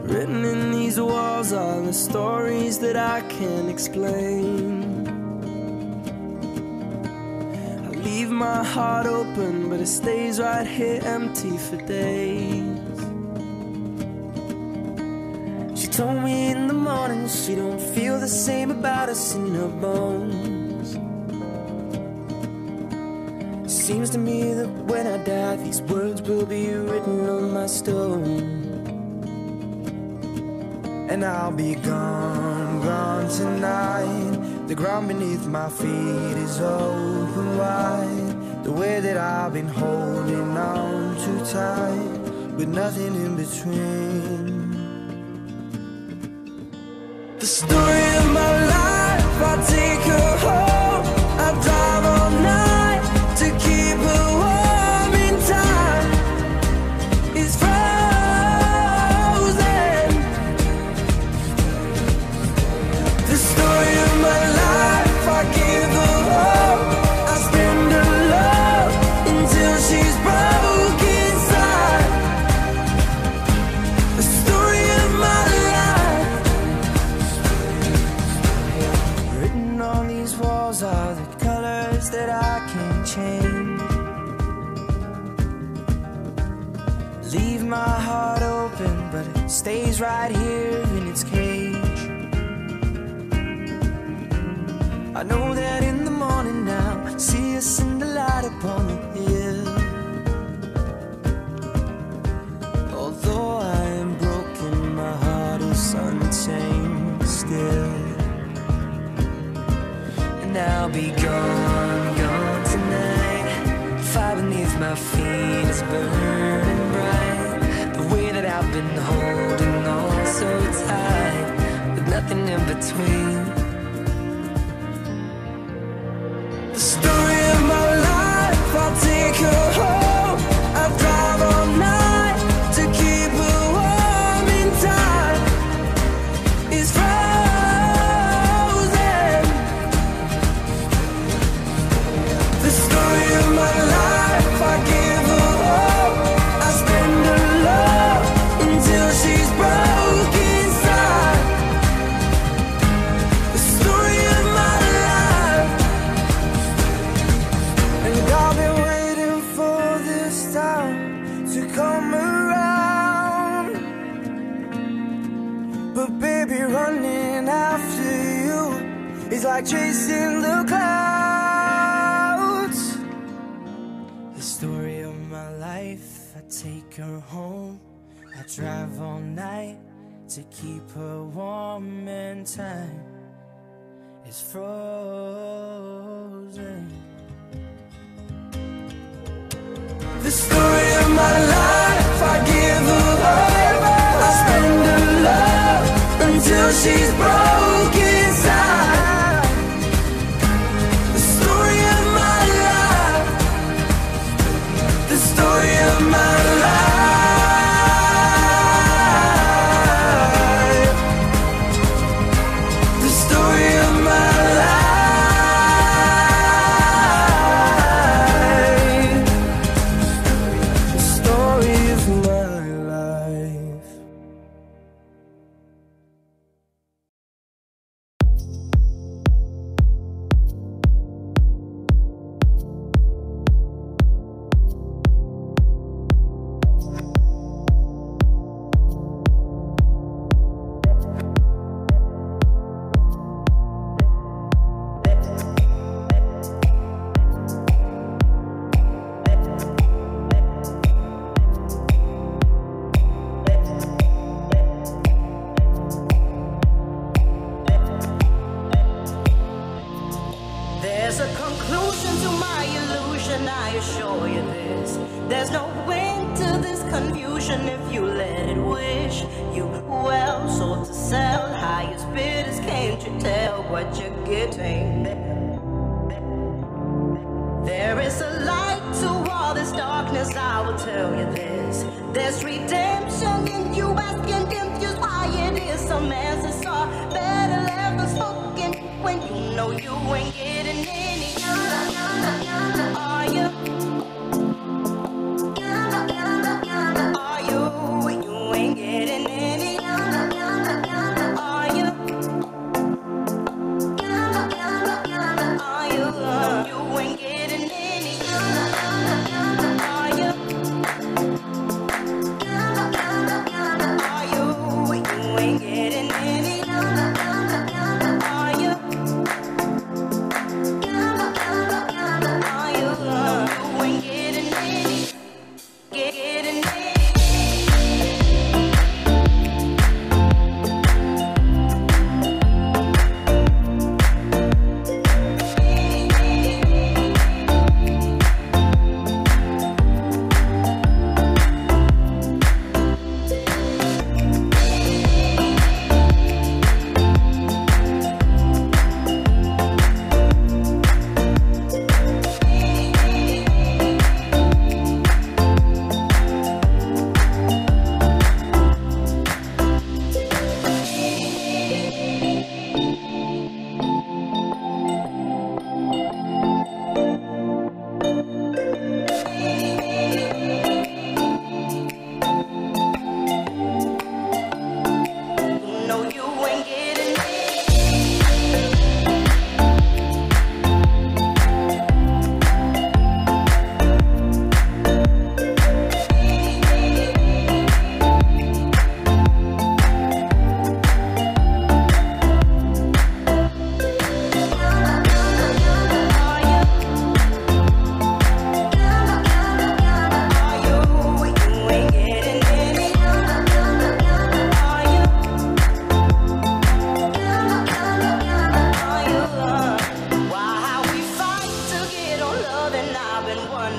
Written in these walls are the stories that I can't explain. I leave my heart open, but it stays right here empty for days. She told me in the morning she don't feel the same about us in her bones. Seems to me that when I die, these words will be written on my stone. And I'll be gone, gone tonight. The ground beneath my feet is open wide. The way that I've been holding on too tight, with nothing in between. The story of my life, I take her home. I drive all night to keep her warm in time. It's frozen. The story of my life, I give her hope. I spend her love until she's broke inside. The story of my life. Written on these walls are the colors that I can't change. Leave my heart open, but it stays right here in its cage. I know that in the morning now, see us in the light upon the hill. Although I am broken, my heart is untamed still. And I'll be gone, gone tonight. Fire beneath my feet is burning bright. The way that I've been holding on so tight, with nothing in between. The story of my life, I'll take her home. I drive all night to keep her warm in time. It's frozen. The story of my life, I give her hope. I spend her love until she's broke inside. The story of my life. And I've been waiting for this time to come around. But baby, running after you is like chasing the clouds. The story of my life, I take her home. I drive all night to keep her warm and time is frozen. The story of my life, I give her hope. I spend her love until she's broke inside. The story of my life. The story of my life. The story of my life. The story of my life. There's a conclusion to my illusion, I assure you this. There's no end to this confusion if you let it wish you well. Sold to sell, highest bidders came to tell what you're getting. There is a light to all this darkness, I will tell you this. There's redemption in you, asking confused why it is some answers are better left unspoken when you know you ain't getting any. Are you? Are you? You ain't getting any.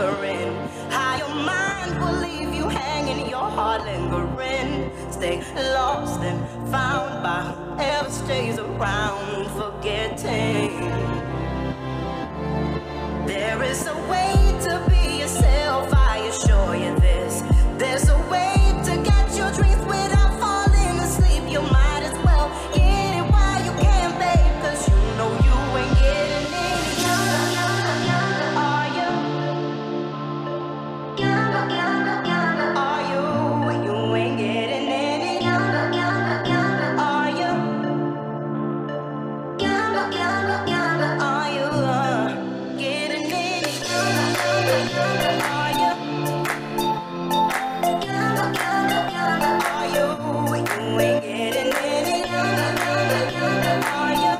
wondering how your mind will leave you hanging, your heart lingering. Stay lost and found by whoever stays around, forgetting. There is a way to be yourself, I assure you this. There's a way to get your dreams without falling asleep. You might as well get it while you can, babe, 'cause you know you ain't getting any younger. Are you? Are you? You ain't getting any younger. Are you? Are you getting any younger? Are you? Are you? You ain't getting any younger. Are you?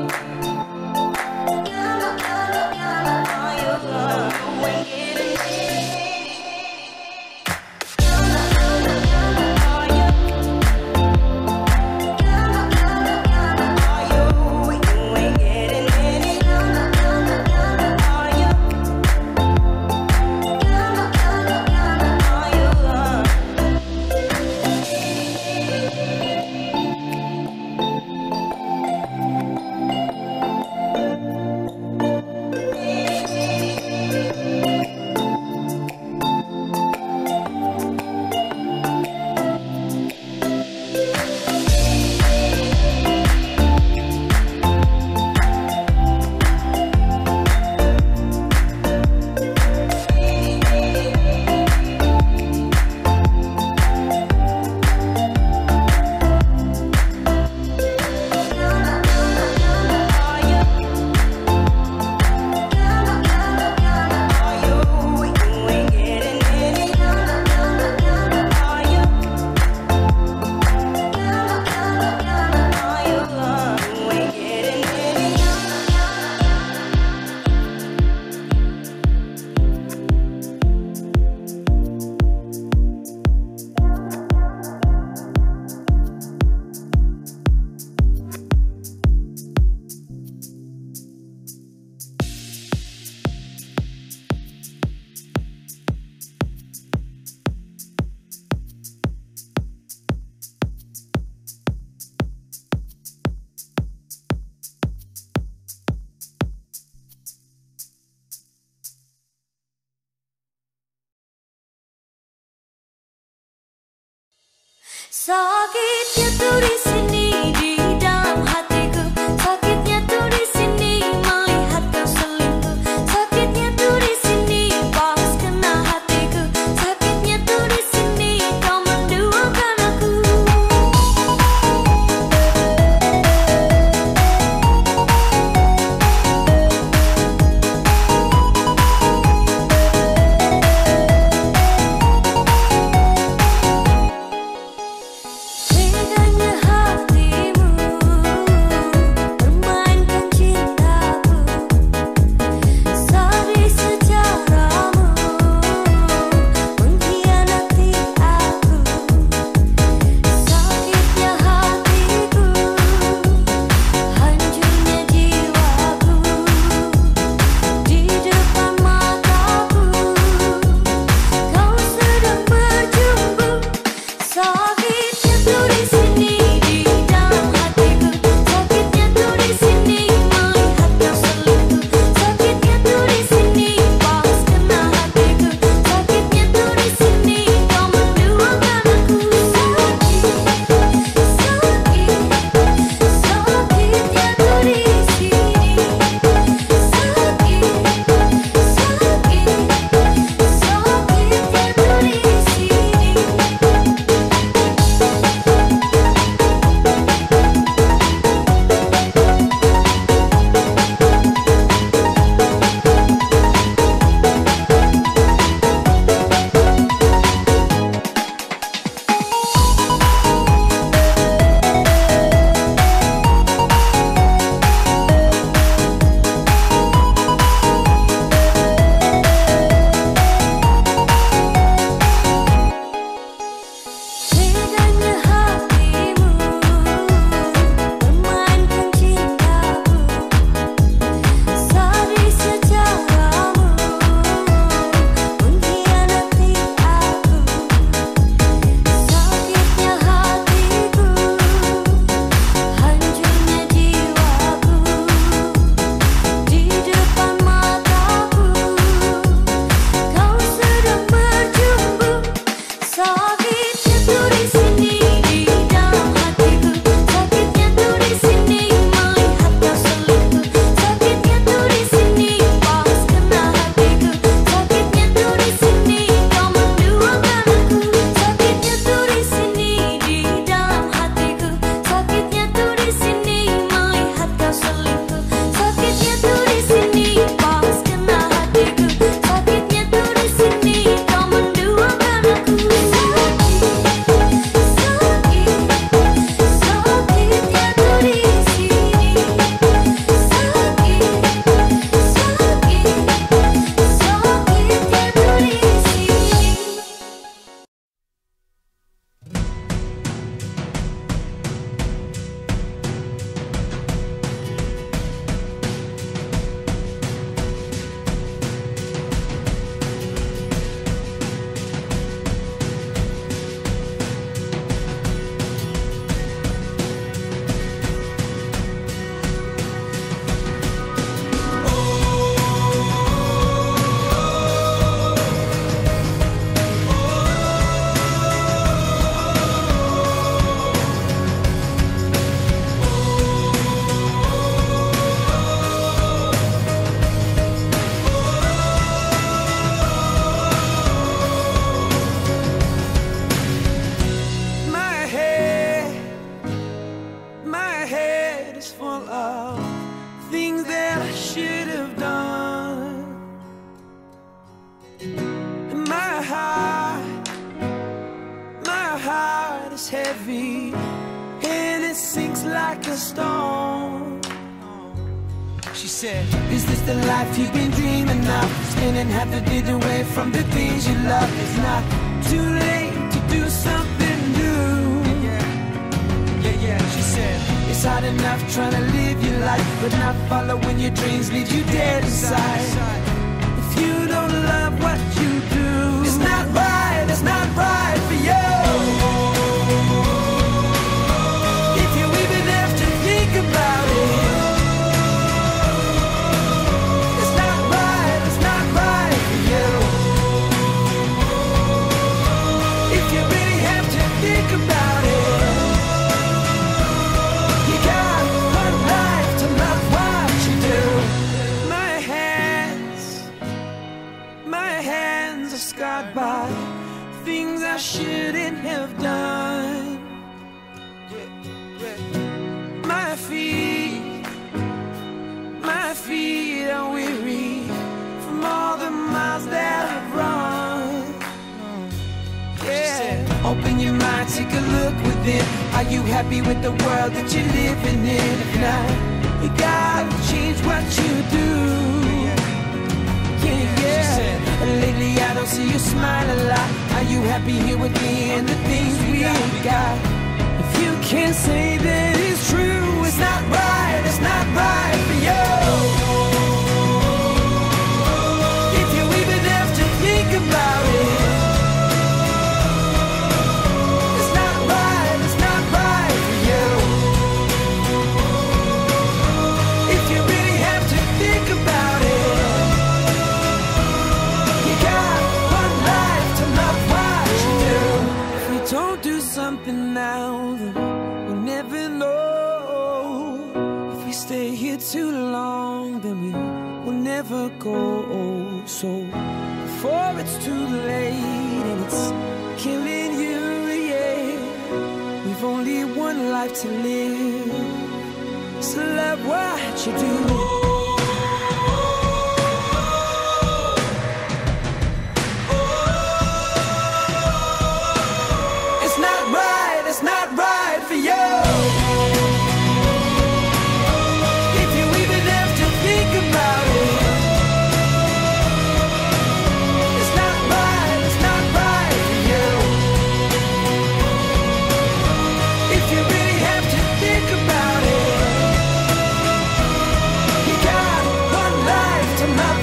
Are you? You ain't getting sakitnya tuh di sini di dalam hatiku, sakitnya tuh di sini melihat kau selingkuh, sakitnya tuh di sini pas kena hatiku, sakitnya tuh di sini kau menduakan aku. Bedanya hati life's heavy and it sinks like a stone. She said, is this the life you've been dreaming of? Spending half the day away from the things you love. It's not too late to do something new. She said, it's hard enough trying to live your life, but not following your dreams leave you dead inside. If you don't love what you do, it's not right, it's not right for you. If you even have to think about it, it's not right, it's not right for you. If you really have to think about it, scarred by things I shouldn't have done. My feet are weary from all the miles that I've run. Yeah, open your mind, take a look within. Are you happy with the world that you're living in? If not, you gotta change what you do. Lately I don't see you smile a lot. Are you happy here with me and the things we got? If you can't say that it's true, it's not right, it's not right for you. If you even have to think about it, it's not right, it's not right for you. If you really have to think about it, don't do something now, then we'll never know. If we stay here too long, then we will never go. So before it's too late and it's killing you, yeah, we've only one life to live, so love what you do. It's not right for you. If you even have to think about it, it's not right, it's not right for you. If you really have to think about it, you got one life to love.